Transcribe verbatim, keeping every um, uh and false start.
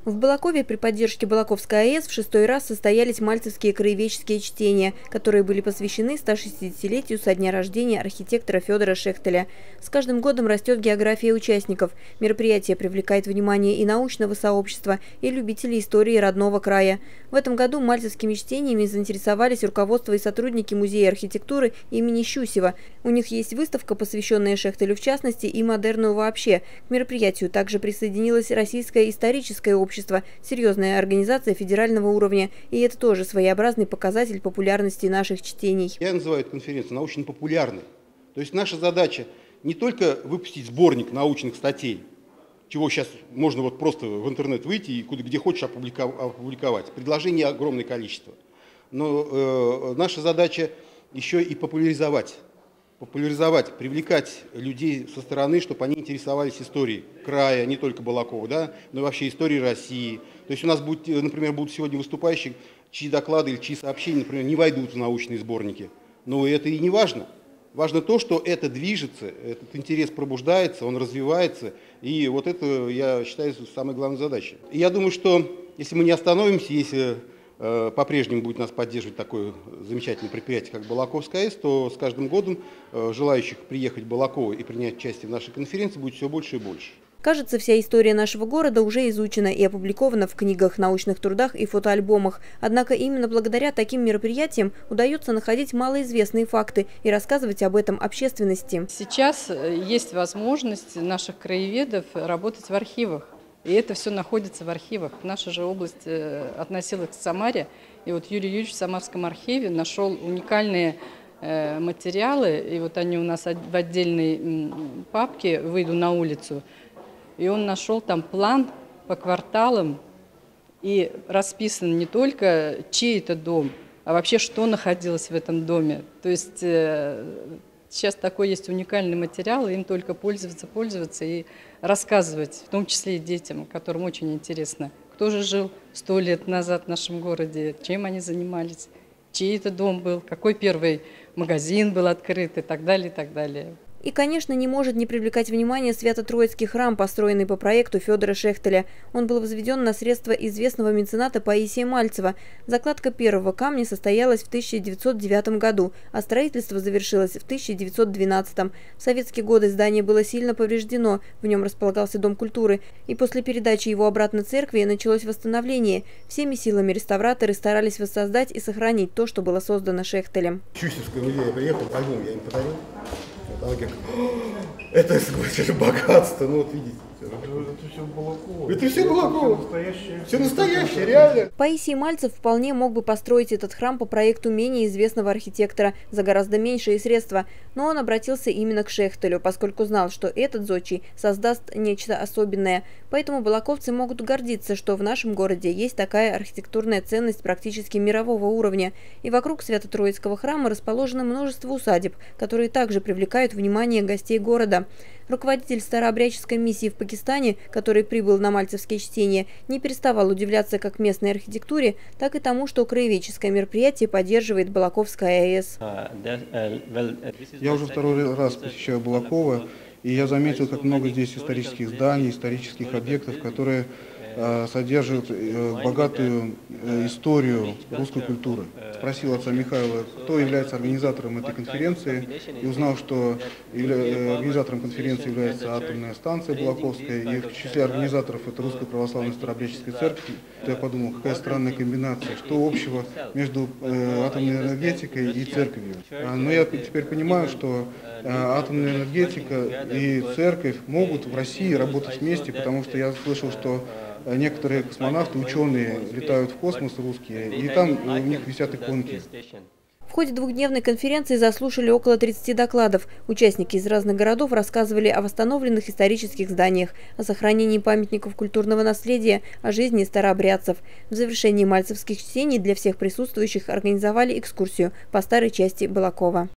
В Балакове при поддержке Балаковской АЭС в шестой раз состоялись мальцевские краеведческие чтения, которые были посвящены ста шестидесятилетию со дня рождения архитектора Федора Шехтеля. С каждым годом растет география участников. Мероприятие привлекает внимание и научного сообщества, и любителей истории родного края. В этом году мальцевскими чтениями заинтересовались руководство и сотрудники Музея архитектуры имени Щусева. У них есть выставка, посвященная Шехтелю в частности и модерну вообще. К мероприятию также присоединилось Российское историческое общество. Серьезная организация федерального уровня. И это тоже своеобразный показатель популярности наших чтений. Я называю эту конференцию научно-популярной. То есть наша задача не только выпустить сборник научных статей, чего сейчас можно вот просто в интернет выйти и куда, где хочешь опубликовать. Предложений огромное количество. Но э, наша задача еще и популяризовать. популяризовать, привлекать людей со стороны, чтобы они интересовались историей края, не только Балакова, да, но и вообще историей России. То есть у нас, будет, например, будут сегодня выступающие, чьи доклады или чьи сообщения, например, не войдут в научные сборники. Но это и не важно. Важно то, что это движется, этот интерес пробуждается, он развивается. И вот это, я считаю, самой главной задачей. И я думаю, что если мы не остановимся, если по-прежнему будет нас поддерживать такое замечательное предприятие, как Балаковская АЭС, то с каждым годом желающих приехать в Балаково и принять участие в нашей конференции будет все больше и больше. Кажется, вся история нашего города уже изучена и опубликована в книгах, научных трудах и фотоальбомах. Однако именно благодаря таким мероприятиям удается находить малоизвестные факты и рассказывать об этом общественности. Сейчас есть возможность наших краеведов работать в архивах. И это все находится в архивах. Наша же область относилась к Самаре. И вот Юрий Юрьевич в Самарском архиве нашел уникальные материалы. И вот они у нас в отдельной папке, выйду на улицу. И он нашел там план по кварталам. И расписан не только чей это дом, а вообще что находилось в этом доме. То есть сейчас такой есть уникальный материал, им только пользоваться, пользоваться и рассказывать, в том числе и детям, которым очень интересно, кто же жил сто лет назад в нашем городе, чем они занимались, чей это дом был, какой первый магазин был открыт и так далее, и так далее. И, конечно, не может не привлекать внимание Свято-Троицкий храм, построенный по проекту Федора Шехтеля. Он был возведен на средства известного мецената Паисия Мальцева. Закладка первого камня состоялась в тысяча девятьсот девятом году, а строительство завершилось в тысяча девятьсот двенадцатом. В советские годы здание было сильно повреждено, в нем располагался Дом культуры. И после передачи его обратно церкви началось восстановление. Всеми силами реставраторы старались воссоздать и сохранить то, что было создано Шехтелем. В Щусевское музей я приехал, альбом я им подарил. Они говорят, это, это богатство, ну вот видите. Это все Балаково. Это все Балаково. Все настоящее. Все настоящее, реально. Паисий Мальцев вполне мог бы построить этот храм по проекту менее известного архитектора за гораздо меньшие средства. Но он обратился именно к Шехтелю, поскольку знал, что этот зодчий создаст нечто особенное. Поэтому балаковцы могут гордиться, что в нашем городе есть такая архитектурная ценность практически мирового уровня. И вокруг Свято-Троицкого храма расположено множество усадеб, которые также привлекают внимание гостей города. Руководитель старообрядческой миссии в Пакистане, который прибыл на мальцевские чтения, не переставал удивляться как местной архитектуре, так и тому, что краеведческое мероприятие поддерживает Балаковская АЭС. Я уже второй раз посещаю Балаково, и я заметил, как много здесь исторических зданий, исторических объектов, которые содержит богатую историю русской культуры. Спросил отца Михаила, кто является организатором этой конференции, и узнал, что организатором конференции является атомная станция Балаковская, и в числе организаторов это Русская Православная Старообрядческая Церковь. Я подумал, какая странная комбинация, что общего между атомной энергетикой и церковью. Но я теперь понимаю, что атомная энергетика и церковь могут в России работать вместе, потому что я слышал, что некоторые космонавты, ученые летают в космос русские, и там у них висят иконки. В ходе двухдневной конференции заслушали около тридцати докладов. Участники из разных городов рассказывали о восстановленных исторических зданиях, о сохранении памятников культурного наследия, о жизни старообрядцев. В завершении мальцевских чтений для всех присутствующих организовали экскурсию по старой части Балакова.